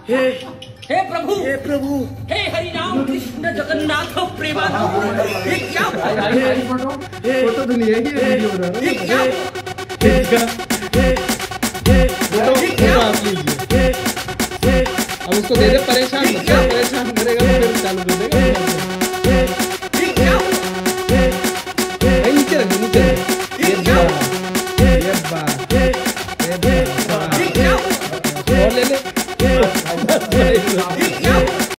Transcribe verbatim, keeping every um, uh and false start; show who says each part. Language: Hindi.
Speaker 1: हे
Speaker 2: हे प्रभु,
Speaker 1: हे प्रभु,
Speaker 2: हे हरि राम कृष्ण जगन्नाथ प्रेमानंद। ये क्या
Speaker 3: फोटो तो नहीं है कि वीडियो बना रहा
Speaker 2: ये क्या
Speaker 3: अब उसको दे दे, परेशान मत कर, परेशान करेगा तो फिर चालू कर देगा।
Speaker 2: ये क्या
Speaker 3: नीचे रख नीचे